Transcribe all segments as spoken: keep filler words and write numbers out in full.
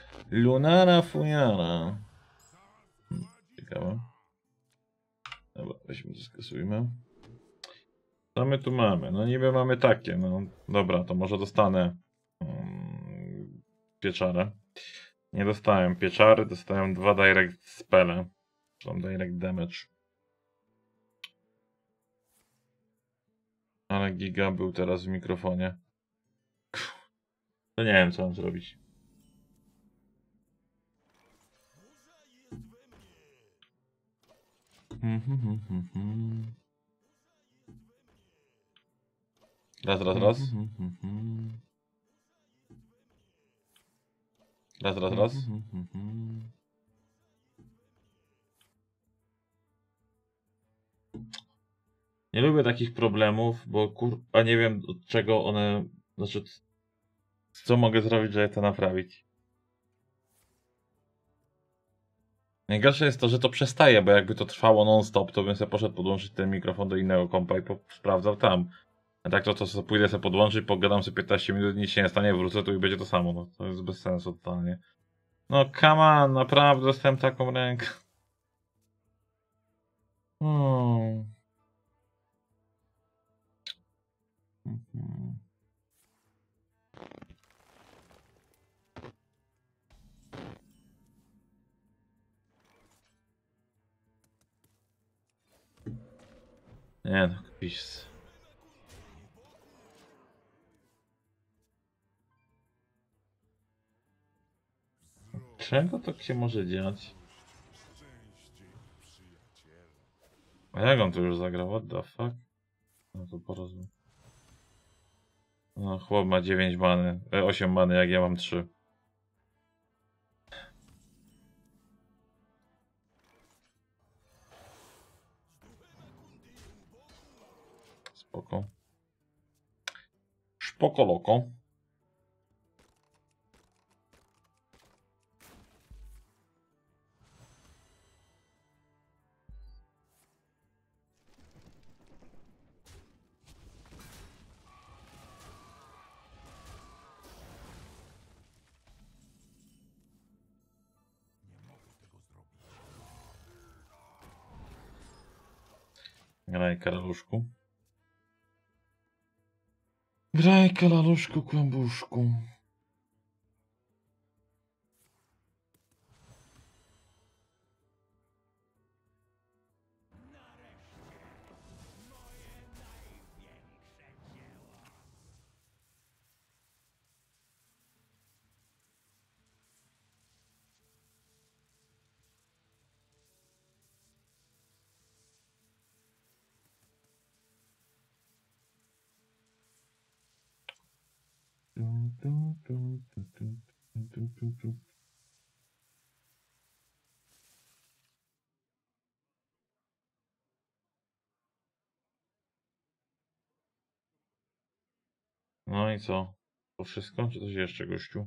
Lunara Fujara. Hmm, ciekawe. Dobra, weźmy to, skasujmy. Co my tu mamy? No niby mamy takie, no dobra, to może dostanę um, pieczarę. Nie dostałem pieczary, dostałem dwa direct spele. Są direct damage. Ale Giga był teraz w mikrofonie. To nie wiem, co mam zrobić. Raz, raz, raz. Raz, raz, raz. Nie lubię takich problemów, bo kur... A nie wiem od czego one... Znaczy... Co mogę zrobić, żeby to naprawić? Najgorsze jest to, że to przestaje, bo jakby to trwało non-stop, to bym sobie poszedł podłączyć ten mikrofon do innego kompa i sprawdzał tam. A tak to, to sobie pójdę sobie podłączyć, pogadam sobie piętnaście minut, nic się nie stanie, wrócę tu i będzie to samo. No, to jest bez sensu totalnie. No come on, naprawdę dostałem taką rękę. Hmm. Mhm. Nie no, pis. Czego to się może dziać? A jak on tu już zagrał? What the fuck? No to porozumiem. No chłop ma dziewięć bany, e, osiem bany, jak ja mam trzy. Spoko. Spoko loko. Graj karaluszku. Graj karaluszku, kłębuszku. No i co? To wszystko? Czy coś jeszcze, gościu?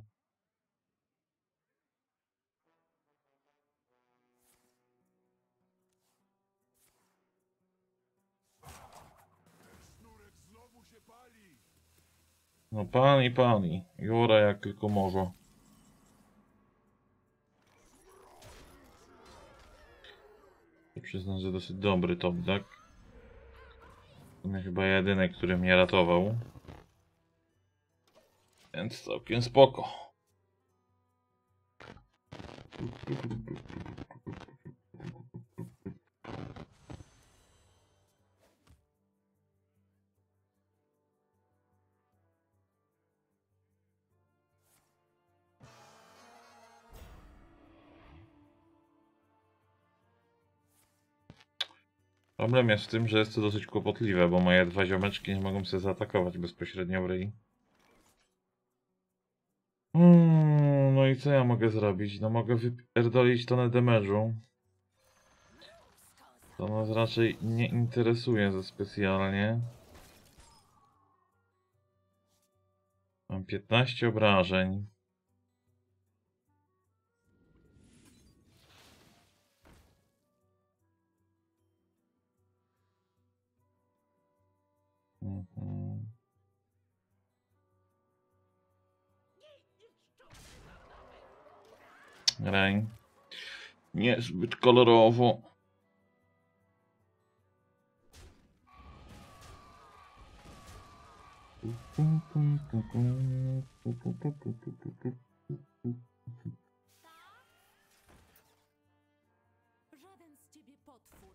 No pan i pani. Jura jak tylko może. Przyznam, że dosyć dobry top, tak? To mnie chyba jedyny, który mnie ratował. Więc całkiem spoko. Problem jest w tym, że jest to dosyć kłopotliwe, bo moje dwa ziomeczki nie mogą się zaatakować bezpośrednio w ryj. Hmm, no i co ja mogę zrobić? No mogę wypierdolić tonę damage'u. To nas raczej nie interesuje za specjalnie. Mam piętnaście obrażeń. Mhm. Rain. Niezbyt kolorowo. Żaden z ciebie potwór.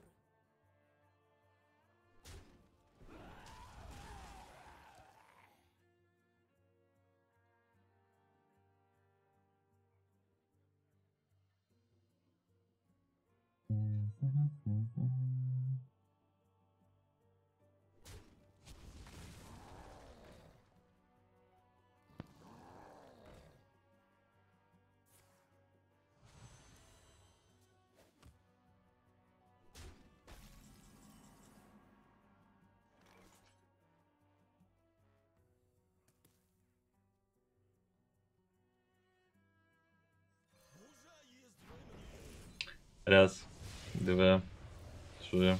Raz, dwa, trzy,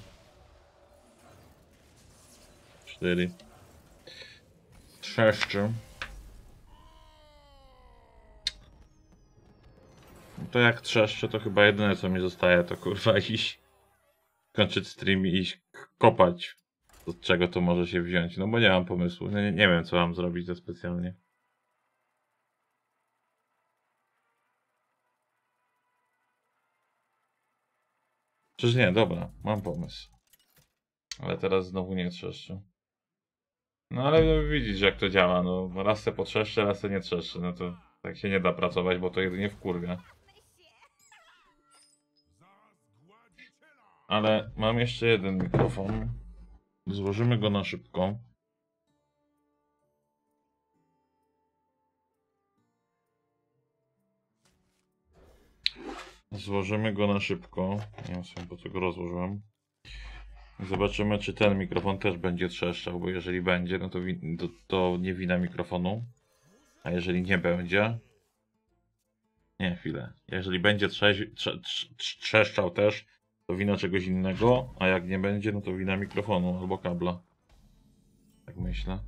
cztery. Trzeszczy. To jak trzeszczy, to chyba jedyne co mi zostaje to kurwa iść kończyć stream i iść kopać, od czego to może się wziąć, no bo nie mam pomysłu, nie, nie wiem co mam zrobić za specjalnie. Czyż nie, dobra, mam pomysł. Ale teraz znowu nie trzeszczy. No ale widzisz jak to działa, no raz se potrzeszczy, raz se nie trzeszczy, no to tak się nie da pracować, bo to jedynie wkurwia. Ale mam jeszcze jeden mikrofon. Złożymy go na szybko. Złożymy go na szybko. Nie wiem sobie po co go rozłożyłem. Zobaczymy czy ten mikrofon też będzie trzeszczał, bo jeżeli będzie, no to, to, to nie wina mikrofonu. A jeżeli nie będzie... Nie, chwilę. Jeżeli będzie trze trze trze trzeszczał też, to wina czegoś innego, a jak nie będzie, no to wina mikrofonu albo kabla. Tak myślę.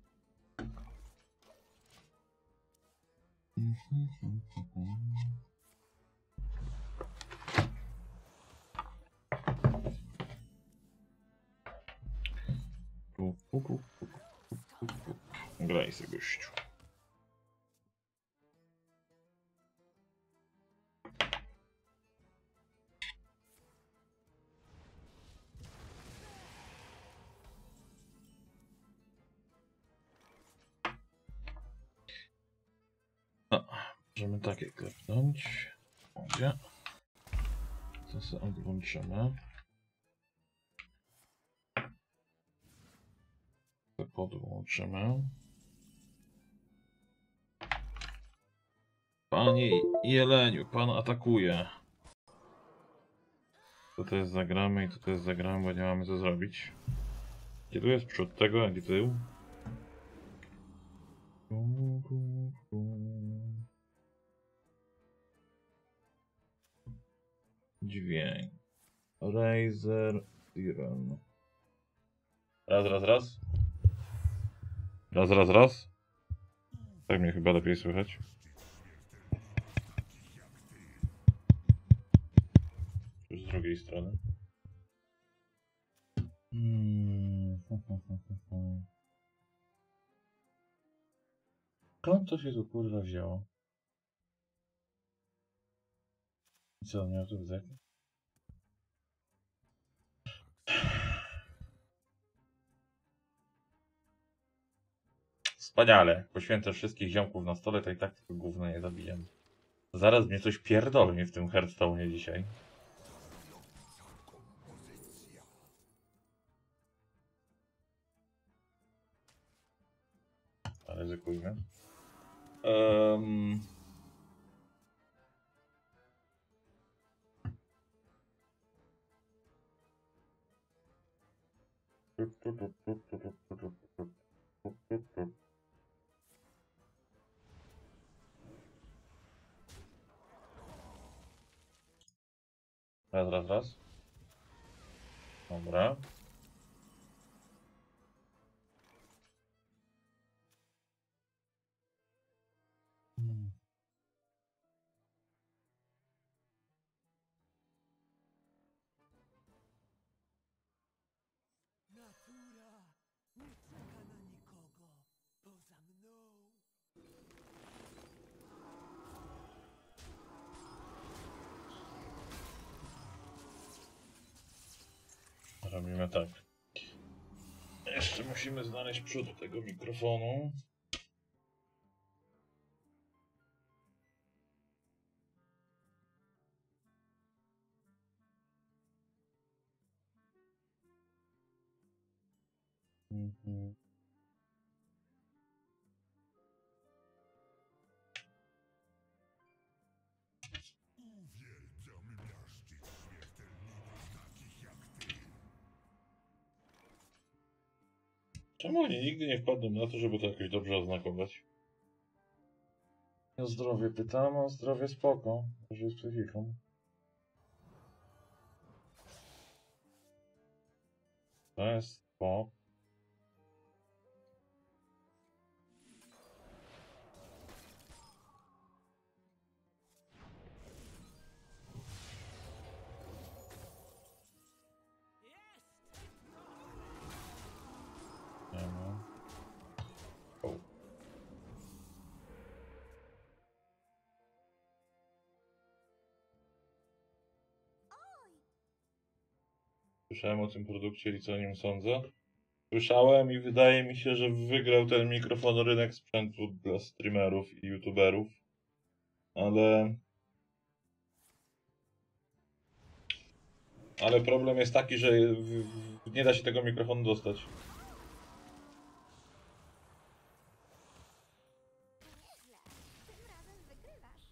Graj sobie gościu. No, możemy takie klepnąć. Gdzie? To sobie odłączymy. To podłączymy. Panie Jeleniu, pan atakuje. Tutaj jest zagramy i tutaj jest zagramy, bo nie mamy co zrobić. Gdzie tu jest przód tego, a gdzie tył? Dźwięk. Razer Siren. Raz, raz, raz. Raz, raz, raz. Tak mnie chyba lepiej słychać. Już z drugiej strony. Hmm. Skąd to się tu kurwa wzięło? I co, miał tu bzek? Wspaniale. Poświęcę wszystkich ziomków na stole, to i tak tylko gówno nie zabijam. Zaraz mnie coś pierdolnie w tym Hearthstone'ie dzisiaj. Ale ryzykujmy. Um... Raz, raz, raz. Dobra. robimy tak. Jeszcze musimy znaleźć przód tego mikrofonu. Mhm. Czemu oni nigdy nie wpadną na to, żeby to jakoś dobrze oznakować? O zdrowie pytam, o zdrowie spoko. Może jest psychiką. To jest spoko. Nie ma. O. Słyszałem o tym produkcie i co o nim sądzę? Słyszałem i wydaje mi się, że wygrał ten mikrofon rynek sprzętu dla streamerów i youtuberów. Ale... Ale problem jest taki, że w- w- nie da się tego mikrofonu dostać. Tym razem wygrywasz.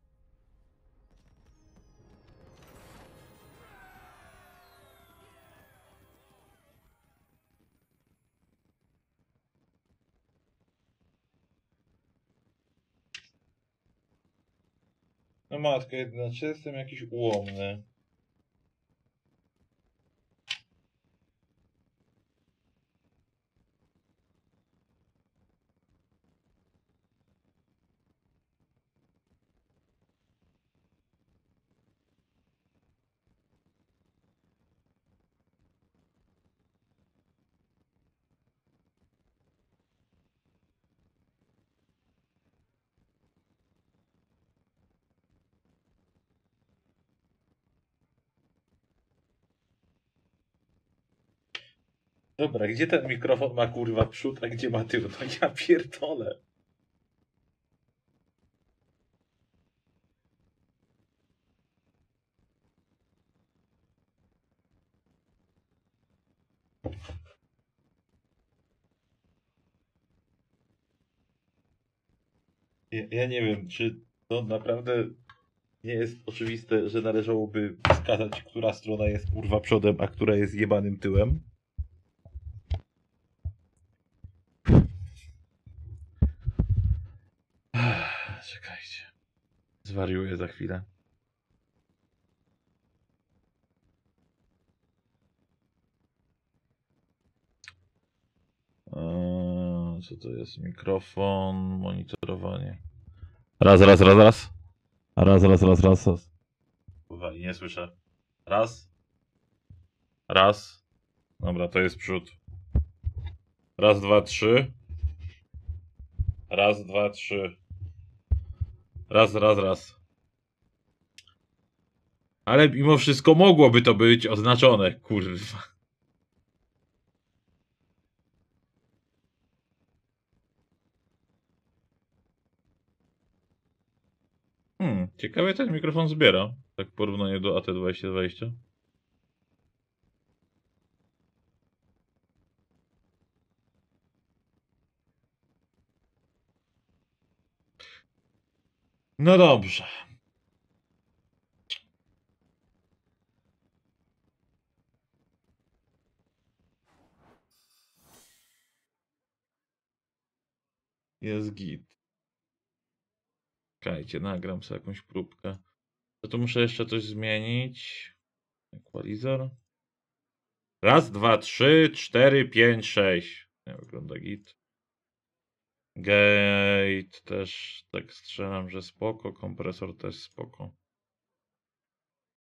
No matka jedna, czy jestem jakiś ułomny? Dobra, gdzie ten mikrofon ma kurwa przód, a gdzie ma tył? No ja pierdolę. Ja, ja nie wiem, czy to naprawdę nie jest oczywiste, że należałoby wskazać, która strona jest kurwa przodem, a która jest jebanym tyłem? Czekajcie. Zwariuję za chwilę. Eee, co to jest? Mikrofon, monitorowanie. Raz, raz, raz, raz. Raz, raz, raz, raz, raz. Kurwa, nie słyszę. Raz. Raz. Dobra, to jest przód. Raz, dwa, trzy. Raz, dwa, trzy. Raz, raz, raz. Ale mimo wszystko mogłoby to być oznaczone, kurwa. Hmm, ciekawie ten mikrofon zbiera. Tak w porównaniu do A T dwadzieścia dwadzieścia. No dobrze. Jest git. Czekajcie, nagram sobie jakąś próbkę. To tu muszę jeszcze coś zmienić. Equalizer. Raz, dwa, trzy, cztery, pięć, sześć. Nie wygląda git. Gate też tak strzelam, że spoko. Kompresor też spoko.